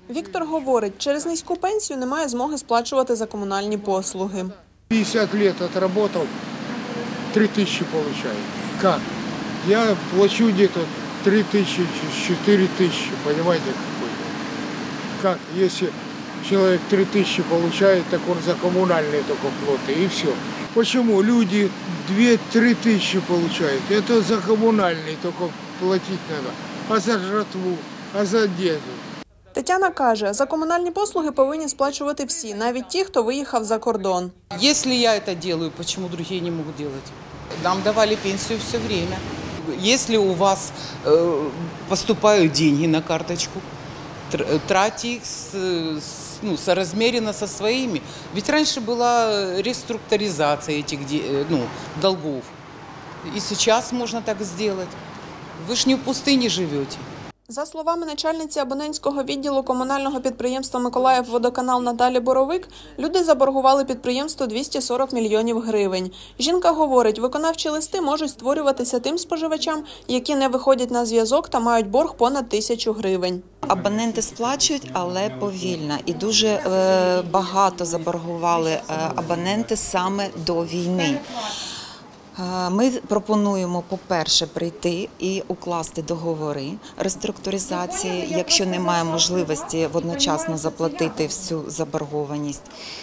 Віктор говорить, через низьку пенсію немає змоги сплачувати за комунальні послуги. 50 лет отработал, 3000 получаю. Как? Я плачу где-то 3000, 4000, понимаете, какой? Как? Если человек 3000 получает, так он за коммунальные только платы, и все. Почему люди 2-3 тысячи получают? Это за коммунальные только платить надо. А за жратву, а за одежду. Тетяна каже, за комунальні послуги повинні сплачувати всі, навіть ті, хто виїхав за кордон. Если я это делаю, почему другие не могут делать? Нам давали пенсию все время. Если у вас поступают деньги на карточку, тратьте их соразмеренно со своими. Ведь раньше была реструктуризация этих долгов. И сейчас можно так сделать. Вы ж не в пустыне живете. За словами начальниці абонентського відділу комунального підприємства «Миколаївводоканал» Наталі Боровик, люди заборгували підприємству 240 мільйонів гривень. Жінка говорить, виконавчі листи можуть створюватися тим споживачам, які не виходять на зв'язок та мають борг понад 1000 гривень. Абоненти сплачують, але повільно. І дуже багато заборгували абоненти саме до війни. Ми пропонуємо, по-перше, прийти і укласти договори реструктуризації, якщо немає можливості водночасно заплатити всю заборгованість.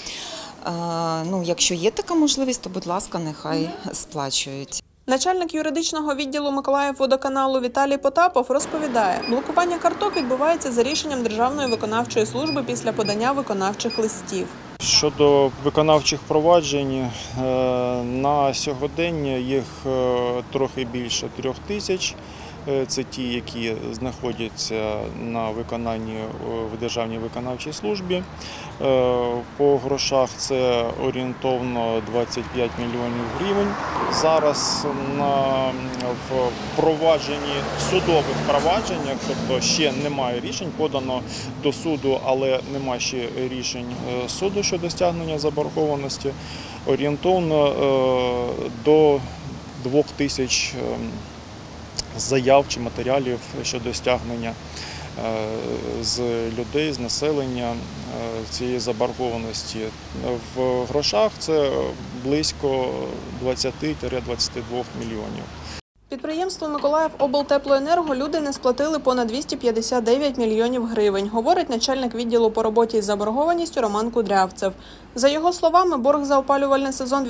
Якщо є така можливість, то, будь ласка, нехай сплачують. Начальник юридичного відділу Миколаївводоканалу Віталій Потапов розповідає, блокування карток відбувається за рішенням Державної виконавчої служби після подання виконавчих листів. Щодо виконавчих проваджень, на сьогодення їх трохи більше 3000. Це ті, які знаходяться на виконанні в Державній виконавчій службі. По грошах це орієнтовно 25 мільйонів гривень. Зараз в провадженні, в судових провадженнях, тобто ще немає рішень, подано до суду, але немає ще рішень суду щодо стягнення заборгованості, орієнтовно до 2000 заяв чи матеріалів щодо стягнення з людей, з населення цієї заборгованості. В грошах це близько 20-22 мільйонів. Підприємству «Миколаївоблтеплоенерго» люди не сплатили понад 259 мільйонів гривень, говорить начальник відділу по роботі із заборгованістю Роман Кудрявцев. За його словами, борг за опалювальний сезон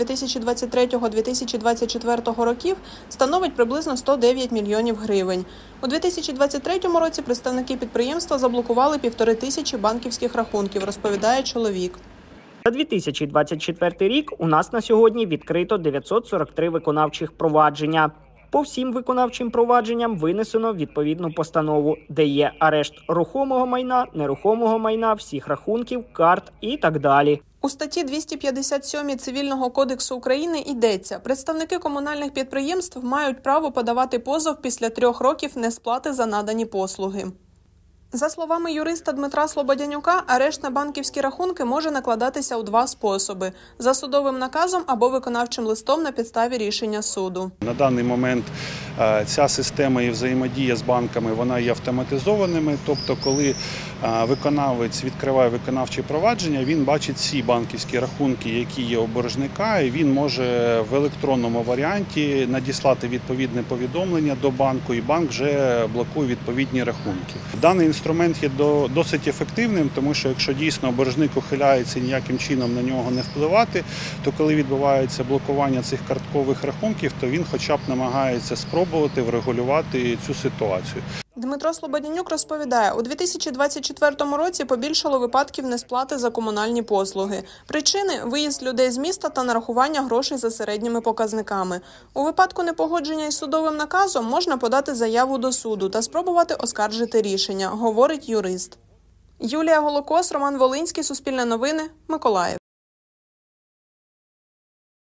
2023-2024 років становить приблизно 109 мільйонів гривень. У 2023 році представники підприємства заблокували 1500 банківських рахунків, розповідає чоловік. За 2024 рік у нас на сьогодні відкрито 943 виконавчих провадження. По всім виконавчим провадженням винесено відповідну постанову, де є арешт рухомого майна, нерухомого майна, всіх рахунків, карт і так далі. У статті 257 Цивільного кодексу України йдеться, представники комунальних підприємств мають право подавати позов після 3 років несплати за надані послуги. За словами юриста Дмитра Слободянюка, арешт на банківські рахунки може накладатися у 2 способи – за судовим наказом або виконавчим листом на підставі рішення суду. На даний момент ця система і взаємодія з банками вона є автоматизованими, тобто коли виконавець відкриває виконавче провадження, він бачить всі банківські рахунки, які є у боржника, і він може в електронному варіанті надіслати відповідне повідомлення до банку, і банк вже блокує відповідні рахунки. Даний інструмент є досить ефективним, тому що якщо дійсно боржник ухиляється ніяким чином на нього не впливати, то коли відбувається блокування цих карткових рахунків, то він хоча б намагається спробувати врегулювати цю ситуацію. Дмитро Слободянюк розповідає, у 2024 році побільшало випадків несплати за комунальні послуги. Причини – виїзд людей з міста та нарахування грошей за середніми показниками. У випадку непогодження із судовим наказом можна подати заяву до суду та спробувати оскаржити рішення, говорить юрист. Юлія Голокос, Роман Волинський, Суспільне новини, Миколаїв.